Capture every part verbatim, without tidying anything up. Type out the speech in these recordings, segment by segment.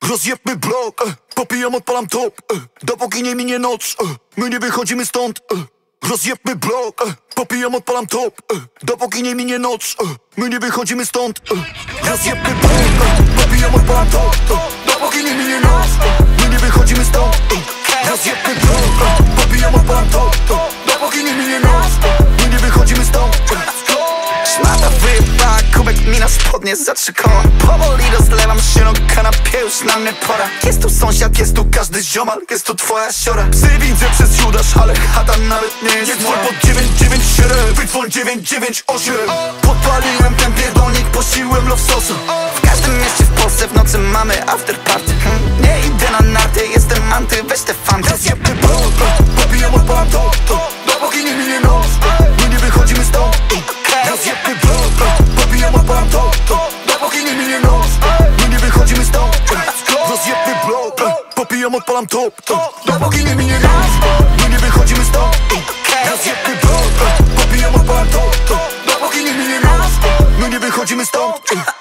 Rozjebmy blok, e, popijam, odpalam top, e, dopóki nie minie noc, e, my nie wychodzimy stąd, e, rozjebmy blok, e, popijam, odpalam top, e, dopóki nie minie noc, e, my nie wychodzimy stąd, e, rozjebmy blok, e, popijam, odpalam top, e, dopóki nie minie noc, e, my nie wychodzimy stąd, e, rozjebmy blok, e, popijam, odpalam top, e, dopóki nie minie noc, e, my nie wychodzimy stąd, e. Szmata wyjebała, kubek mi na spodnie za trzy koła. Powoli rozlewam się na kanapie, już na mnie pora. Jest tu sąsiad, jest tu każdy ziomal, jest tu twoja siora. Psy widzę przez Judasz, ale chata nawet nie jest moja. Pod dziewięć dziewięć siedem, wydzwoń dziewięć dziewięć osiem. Podpaliłem ten pierdolnik, posiłem lowsosa. W każdym mieście w Polsce w nocy mamy after party. hmm. Nie idę na narty, jestem anty, weź te fanty. Rozjebny blok, popijam, odpalam to, to, dopóki nie minie noc, my nie wychodzimy stąd. Rozjebny blok, popijam, odpalam to, to, dopóki nie minie noc, my nie wychodzimy stąd. Rozjebny blok, popijam, odpalam to, to, dopóki nie minie noc, my nie wychodzimy stąd. Rozjebny blok, popijam, odpalam to, to, dopóki nie minie noc, my nie wychodzimy stąd.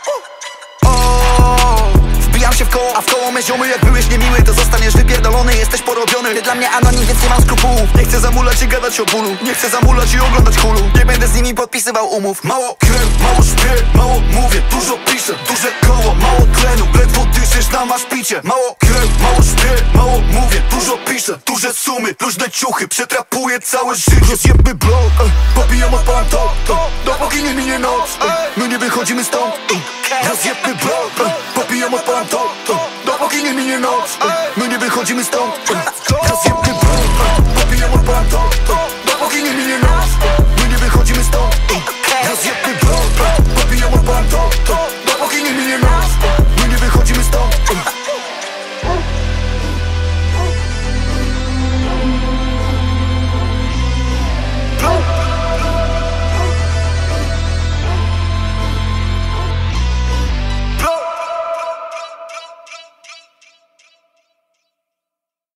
Wbijam się w koło, a w koło me ziomy. Jak byłeś niemiły, to zostaniesz wypierdolony. Jesteś porobiony, ty dla mnie anonim, więc nie mam skrupułów. Nie chcę zamulać i gadać o bólu, nie chcę zamulać i oglądać hulu. Nie będę z nimi podpisywał umów. Mało krem, mało śpię, mało mówię, dużo piszę. Duże koło, mało tlenu, ledwo dyszysz na masz picie. Mało krem, mało śpię, mało mówię, dużo piszę. Duże sumy, luźne ciuchy, przetrapuję całe życie. Rozjebmy blok, e, popijam, odpalam to, to, dopóki nie minie noc, e, my nie wychodzimy stąd. e. Rozjebmy blok, e, popijam, odpalam to, to, dopóki nie minie noc, e, my nie wychodzimy stąd. e.